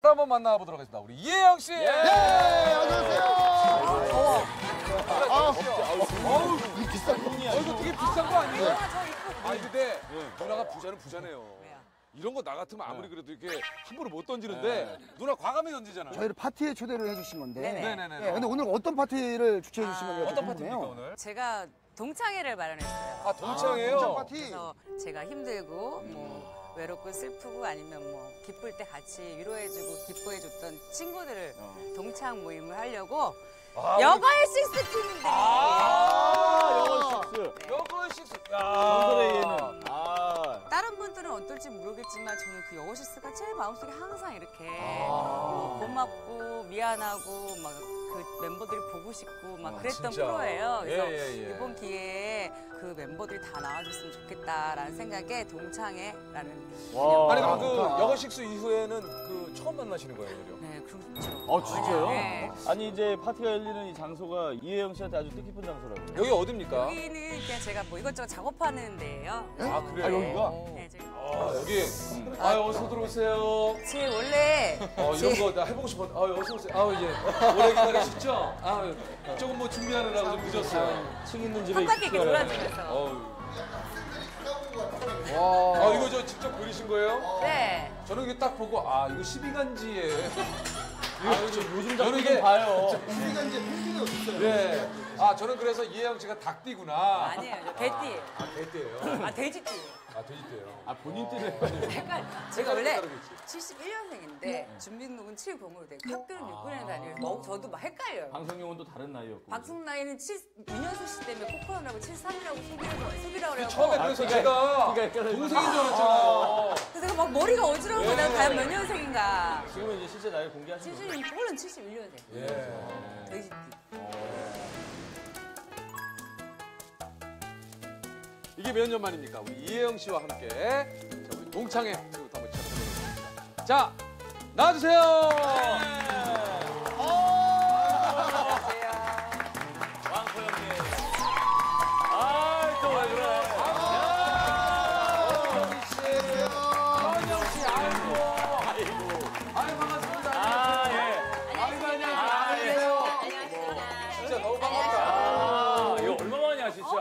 바로 한번 만나보도록 하겠습니다. 우리 이혜영 씨. 예, 안녕하세요. 더워. 이거 비싼 거. 이거 되게 비싼 거 아니에요? 아니 근데 누나가 부자는 부자네요. 이런 거 나 같으면 아무리 그래도 이렇게 함부로 못 던지는데 누나 과감히 던지잖아요. 저희를 파티에 초대를 해주신 건데. 네네네. 네, 근데 오늘 어떤 파티를 주최해 주신 건지 어떤 파티입니까 오늘? 제가 동창회를 마련했어요. 아 동창회요? 동창 파티. 그래서 제가 힘들고 뭐 외롭고 슬프고 아니면 뭐 기쁠 때 같이 위로해주고 기뻐해줬던 친구들을 동창 모임을 하려고 여걸 식스 팀들이 여걸 식스. 전설의 예는. 다른 분들은 어떨지 모르겠지만 저는 그 여걸 식스가 제일 마음속에 항상 이렇게 뭐 고맙고 미안하고 막 그 멤버들이 보고 싶고 막 그랬던 진짜. 프로예요. 그래서 예. 이번 기회에 그 멤버들이 다 나와줬으면 좋겠다라는 생각에 동창회라는 와. 아니 그럼 그 여걸 식스 이후에는 그 처음 만나시는 거예요, 그죠? 네, 그렇죠. 진짜요? 네. 아니 이제 파티가 열리는 이 장소가 이혜영 씨한테 아주 뜻깊은 장소라고요. 여기 어딥니까? 여기는 그냥 제가 뭐 이것저것 작업하는 데예요. 아 그래요? 여기가? 네, 저희 여기. 어서 들어오세요. 제 원래 이런 거 나 해보고 싶었는데. 어서 오세요. 이제 오래 기다리셨죠? 조금 뭐 준비하느라고 좀 늦었어요. 층 있는 집에 한 바퀴 이렇게 돌아주면서. 이거 저 직접 그리신 거예요? 네. 저는 이게 딱 보고 이거 12간지에. 요즘 저는 작품 이게 좀 봐요. 우리가 이제 팬들이 어딨어요? 네. 저는 그래서 이혜영 씨가 닭띠구나. 아니에요. 저 개띠예요. 개띠예요. 돼지띠예요. 돼지띠예요. 본인 뜻을 제가 원래 다르고 있지. 71년생인데 준비운동은 70으로 되고 학교는 6학년 다니고 저도 막 헷갈려요. 방송용은 또 다른 나이였고. 방송 나이는 윤현수 씨 때문에 코코넛하고 73이라고 속이라고 그래요. 처음에 그래서 제가 동생인 줄 알았잖아요. 그래서 제가 막 머리가 어지러운 거야. 내가 과연 몇 년생인가. 지금은 이제 실제 나이 공개하신 거예요? 71년생. 예. 돼지띠. 이게 몇 년 만입니까? 우리 이혜영 씨와 함께 자, 우리 동창회 지금부터 한번 시작해보겠습니다. 자, 나와주세요. 왕코 형님. 또 왜 그래? 현영 씨, 아이고. 반갑습니다. 안녕하세요. 진짜 너무 반갑다. 이거 얼마만이야 진짜.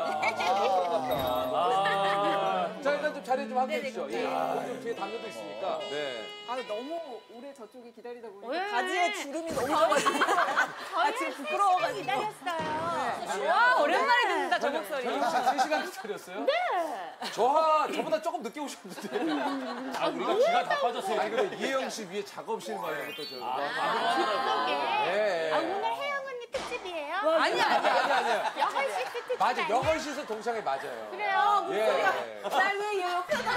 자, 일단 좀 자리 좀 함께 해주시죠. 예. 좀 뒤에 담요도 있으니까. 네. 너무 오래 저쪽에 기다리다 보니까 바지에 주름이 너무 져가지고 지금 부끄러워가지고 기다렸어요. 와, 오랜만에 듣는다, 저 목소리. 현영 씨 3시간 기다렸어요? 네. 저보다 조금 늦게 오셨는데. 우리가 기가 다 빠졌어요. 아니, 그럼 이혜영 씨 위에 작업실 막 이런 것도 저. 그게. 예. 오늘 혜영 언니 특집이에요? 아니야. 여걸 식스 특집 맞아, 아니야? 여걸시에서 동창회 맞아요. 그래요? 예. 쌀왜 옆에다.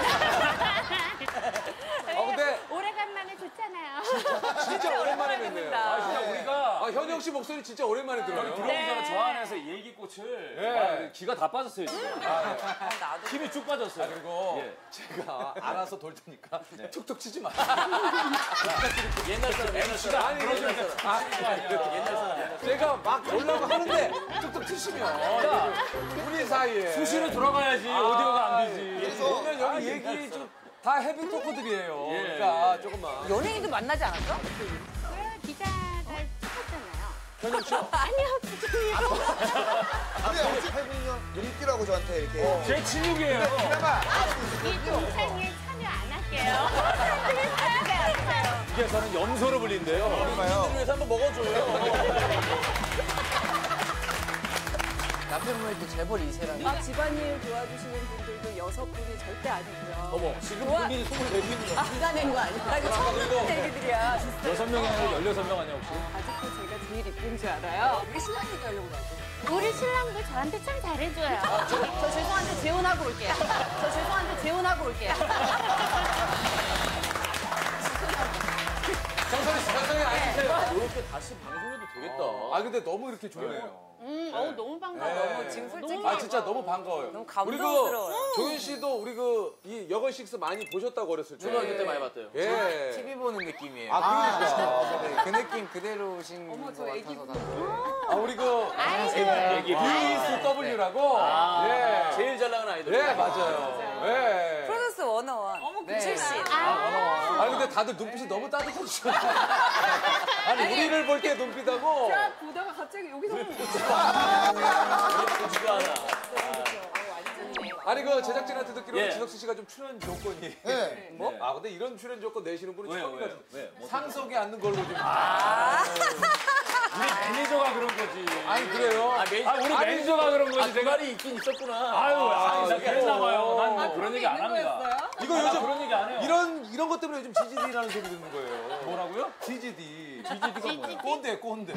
근데 오래간만에 좋잖아요. 진짜 오랜만에 뵙네요. 진짜 우리가 현영 씨 목소리 진짜 오랜만에 들어요. 들어오기 전에 저 안에서 얘기꽃을 네. 기가 다 빠졌어요 지금. 나도. 힘이 쭉 빠졌어요. 그리고 예. 제가 알아서 돌 테니까 툭툭 치지 마. 옛날 사람 MC가 아니, 옛날 사람. 제가 막 놀라고 하는데 툭툭 치시면 우리 사이에 수시로 돌아가야지 오디오가 안 되지. 오늘 여기 얘기 좀 다 헤비 토크들이에요. 예. 그러니까 조금만. 연예인도 만나지 않았어? 그 기자가 찍었잖아요. 현영 씨. 아니요, 기자님. 근데 어제 8분이면 눈길하고 저한테 이렇게. 제 친구예요. 이 동창회에 참여 안 할게요. 이게 저는 염소로 불린대요. 그런가요? 위해서 한번 먹어줘요. 남편분이 재벌 2세라니. 집안일 도와주시는 분들도 6분이 절대 아니고요. 어머, 지금 본인이 24개는 아까 낸 거 아니야? 나 이거 처음 듣는 얘기들이야. 6명이 아니고 16명 아니야 혹시? 아직도 제가 제일 이쁜 줄 알아요. 우리 신랑 얘기하려고 그래. 우리 신랑도 저한테 참 잘해줘요. 저 죄송한데 재혼하고 올게요. 저 죄송한데 재혼하고 올게요. 정선이 앉으세요. 이렇게 다시 방송해도 되겠다. 근데 너무 이렇게 좋네요. 너무 반가워. 너무 지금 솔직히 진짜 너무 반가워요. 너무 우리 감동스러워요. 조윤 씨도 우리 이 여걸식스 많이 보셨다고 어렸을 때. 중학교 때 많이 봤대요. 예. TV 보는 느낌이에요. 그러니까. 네, 그 느낌 그대로신 것 같아서. 우리 얘기. BSW라고. 예. 제일 잘 나가는 아이돌. 예, 맞아요. 예. 프로듀스 101 출신. 근데 근데 다들 눈빛이 너무 따뜻해지셨네. 아니 우리를 볼 때 눈빛하고. 제가 보다가 갑자기 여기서 아니 그 제작진한테 듣기로는 예. 지석진 씨가 좀 출연 조건이. 네. 뭐? 아 근데 이런 출연 조건 내시는 분은 왜요, 처음이라. 왜요? 왜? 뭐 상석에 앉는 걸로 좀. 우리 매니저가 그런 거지. 아니 그래요. 우리 매니저가 그런 거지. 내가 말이 있긴 있었구나. 나 그랬나 봐요. 난 그런 얘기 안 합니다. 이거 나 요즘 그런 얘기 안 해요. 이런 것 때문에 요즘 GGD라는 소리 듣는 거예요. 뭐라고요? GGD. GGD가 뭐야? 꼰대 꼰대.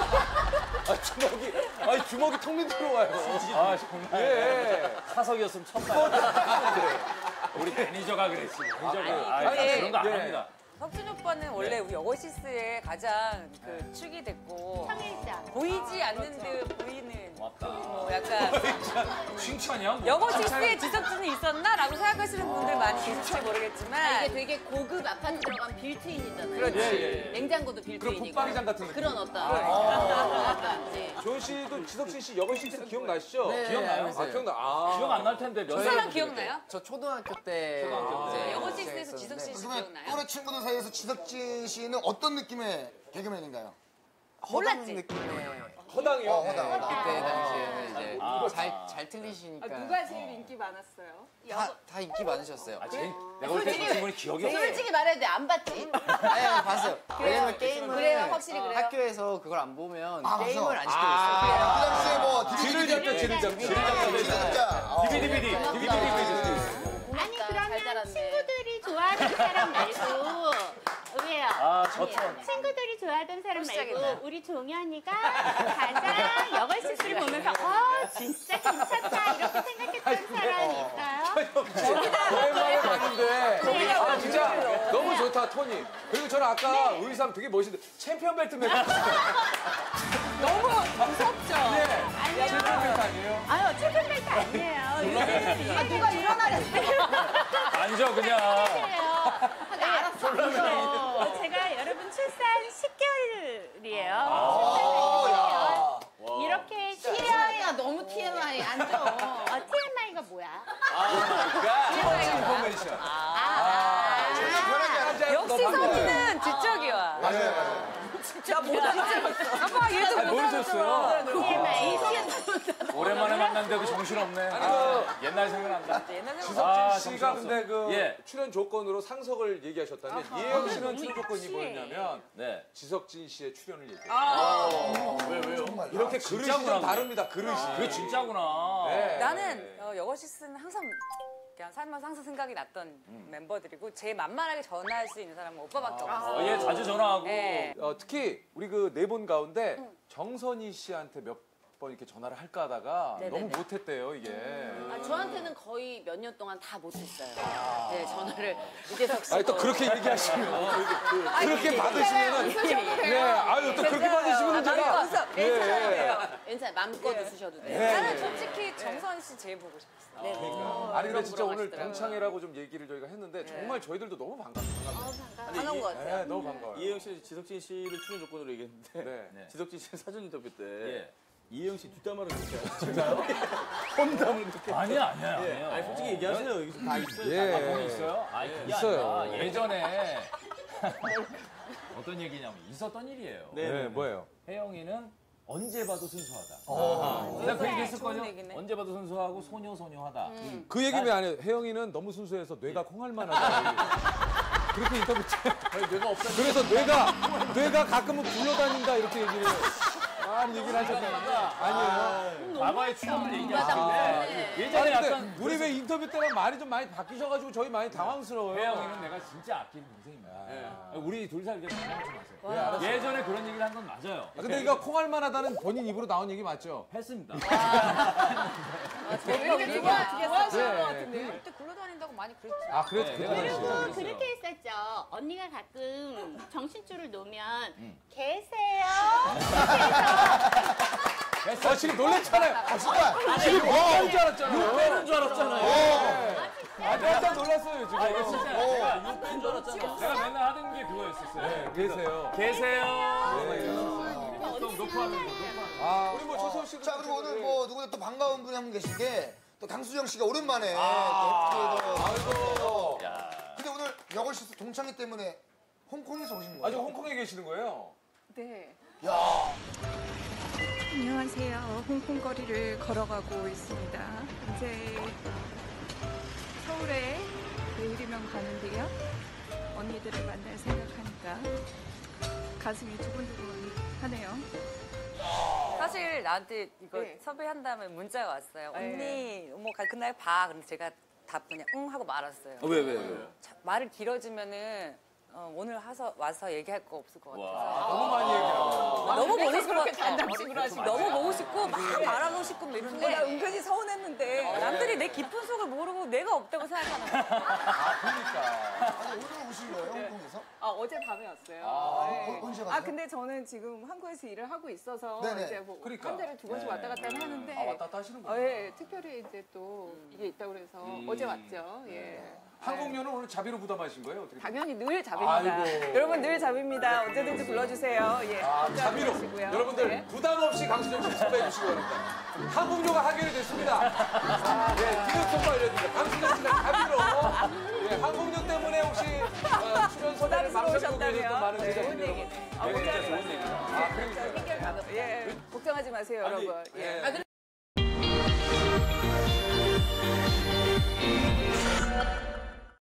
주먹이 턱 밑으로 들어와요. 아 정말. 예. 사석이었으면 처음 봐요. 우리 매니저가 그랬지. 매니저가 아니, 그런 거 안 예. 합니다. 석준 오빠는 원래 우리 여고시스의 가장 그 축이 됐고 청일자. 보이지 않는 듯 보이는 맞다. 뭐 약간 칭찬이야? 뭐. 여고시스에 지석준이 있었나라고 생각하시는 분들 많이 계실지 모르겠지만 이게 되게 고급 아파트 들어간 빌트인이잖아요. 그렇지. 예. 냉장고도 그런 빌트인이고. 붙박이장 같은 느낌. 그런 어떤. 네. 조은 씨도 지석진 씨 여고시스 기억나시죠? 네, 기억나요? 아 기억나. 아. 기억 안 날 텐데 몇 그 사람 기억나요? 저 초등학교 때. 초등학교 때. 이제 여고시스에서 있었는데. 지석진 씨 그러면 기억나요? 또래 친구들 사이에서 지석진 씨는 어떤 느낌의 개그맨인가요? 몰랐지? 느낌의. 허당이요. 허당. 그때 당시에는 이제 아. 잘 틀리시니까. 누가 제일 인기 많았어요? 다 인기 많으셨어요. 내가 볼 때 그 친구는 기억이 없어. 솔직히 말해야 돼. 안 봤지? 아니, 봤어요. 왜냐면 게임을 그래요, 확실히 그래요? 학교에서 그걸 안 보면 아, 게임을 안 그 시켜줬어요. 당시에 뭐 뒤를 잡죠, 뒤를 잡죠. 진짜. DVD. 아니 잘 그러면 자랐네. 친구들이 좋아하는 사람 말고 왜요? 저처럼. 친구들이 좋아하던 사람 시작이다. 말고 우리 종이 언니가 가장 여걸시스를 보면서 진짜 괜찮다 이렇게 생각했던 사람이 있어요? 오랜만에 봤는데. 아 진짜 너무 좋다 톤이. 그리고 저는 아까 의상 되게 멋있는데 챔피언 벨트 매고. 너무 무섭죠? 네. 챔피언 벨트 아니에요? 아유 출근벨트 아니에요. 누가 일어나래. 앉아 그냥. 제가 여러분 출산 10개월이에요. 이렇게 TMI가 너무 TMI. 안 줘. TMI가 뭐야? 스포츠 인포메이션. 역시 성희는 뒤쪽이야. 맞아요. 아빠 얘도 못 모르셨어요? TMI. 오랜만에 만났는데도 정신없네. 옛날 생각난다. 옛날에 지석진 씨가 정신없어. 근데 그 예. 출연 조건으로 상석을 얘기하셨다면 이혜영 씨는 출연 조건이 뭐였냐면 네. 지석진 씨의 출연을 얘기해요. 왜요? 이렇게 그릇이 좀 진짜구나. 다릅니다. 그릇이. 그게 진짜구나. 네. 나는 여고시스는 항상 그냥 살면서 항상 생각이 났던 멤버들이고 제일 만만하게 전화할 수 있는 사람은 오빠밖에 없어. 얘 자주 전화하고. 네. 특히 우리 그 네 분 가운데 정선희 씨한테 몇 번 이렇게 전화를 할까 하다가 너무 못했대요 이게. 저한테는 거의 몇 년 동안 다 못했어요. 네, 전화를 이재석 씨. 아니 또 그렇게 얘기하시면 그렇게 받으시면은 네 아유 또 그렇게 받으시면은 제가 괜찮아요. 맘껏 웃으셔도 돼요. 나는 솔직히 정선 씨 제일 보고 싶었어. 네. 아니 근데 진짜 오늘 하시더라고요. 동창회라고 좀 얘기를 저희가 했는데 정말 저희들도 너무 반갑습니다. 반가운 것 같아요. 네 너무 반가워요. 이혜영 씨, 지석진 씨를 출연 조건으로 얘기했는데 네. 지석진 씨 사전 인터뷰 때 예. 이혜영 씨 뒷담화를 그렇게 진짜요? 험담을 그렇게 아니야. 아니 솔직히 얘기하세요. 여기 다 있어요. 예. 아, 거기 있어요? 아, 그게 있어요. 아니라 예전에 어떤 얘기냐면 있었던 일이에요. 네 뭐예요? 혜영이는 언제 봐도 순수하다. 내가 그 얘기 했었거든요. 좋은 얘기네. 언제 봐도 순수하고 소녀하다. 그 얘기 왜 안 해요? 혜영이는 너무 순수해서 뇌가 콩알만하다. 그렇게 인터뷰 때 뇌가 없다. 그래서 뇌가 가끔은 굴러다닌다 이렇게 얘기를 많이 얘기를 하셨는데 아니에요. 과거의 추억을 얘기하시는데 예전에 아니, 약간 근데 우리 왜 인터뷰 때랑 말이 좀 많이 바뀌셔가지고 저희 많이 당황스러워요. 혜영이는 내가 진짜 아끼는 동생입니다. 우리 둘 사이 이렇게 장난치 마세요. 예전에 그런 얘기를 한 건 맞아요. 근데 이거 콩알만하다는 본인 입으로 나온 얘기 맞죠? 했습니다. 되게 좋아하시는 것 같은데요? 그때 굴러다닌다고 많이 그랬지. 아 그래도 네, 괜찮으시죠? 그리고 그렇게 했었죠. 언니가 가끔 정신줄을 놓으면 계세요? 지금 놀랬잖아요. 정말. 지금 뭐 하는 줄 알았잖아요. 빼는 줄 알았잖아요. 깜짝 놀랐어요 지금. 이거 진짜 내가 이거 줄 알았잖아. 내가 맨날 하던 게 그거였었어요. 계세요. 계세요. 좀 놓고 하면서 아 우리 뭐 조세호 씨도 자 그리고 오늘 뭐 누구나 또 반가운 분이 한 분 계신 게 또 강수정 씨가 오랜만에 아이고. 근데 오늘 여걸 실수 동창회 때문에 홍콩에서 오신 거예요? 아직 홍콩에 계시는 거예요? 네. 야, 안녕하세요. 홍콩 거리를 걸어가고 있습니다. 이제 서울에 내일이면 가는데요. 언니들을 만날 생각하니까 가슴이 두근두근 하네요. 사실 나한테 이거 네. 섭외한 다음에 문자가 왔어요. 네. 언니, 뭐 그날 봐. 그래서 제가 답 그냥 응 하고 말았어요. 왜? 말을 길어지면은 오늘 와서 얘기할 거 없을 것 같아서. 너무 많이 얘기하고. 너무 보고 싶어. 그렇게 단답식으로 하시고. 너무 보고 싶고 막 말하고 싶고 뭐 나 이런데 은근히 서운했는데. 남들이 내 깊은 속을 모르고 내가 없다고 생각하는 거야. 아니 오늘 오신 거예요, 홍콩에서? 어제 밤에 왔어요. 언제 가세요? 근데 저는 지금 한국에서 일을 하고 있어서 네네. 이제 뭐 그러니까. 한 달에 2번씩 왔다 갔다 하는데 왔다 갔다 하시는구나. 예, 특별히 이제 또 이게 있다고 그래서 어제 왔죠. 예. 한국면은 오늘 자비로 부담하신 거예요? 어떻게? 당연히 늘 잡입니다. 아이고. 여러분 늘 잡입니다. 언제든지 불러주세요. 예. 자비로. 하시고요. 여러분들 네. 부담 없이 강수정 씨 섭외해 주시기 바랍니다. 한국료가 해결이 됐습니다. 디귿 통보 알려드립니다. 강수정 씨가 자비로 한국료 때문에 혹시 출연 섭외를 망설이고 계셨던 많은 네, 제작진 좋은 여러분. 얘기네. 네, 진짜 좋은 얘기다. 그러니까요. 예. 걱정하지 마세요, 여러분. 예.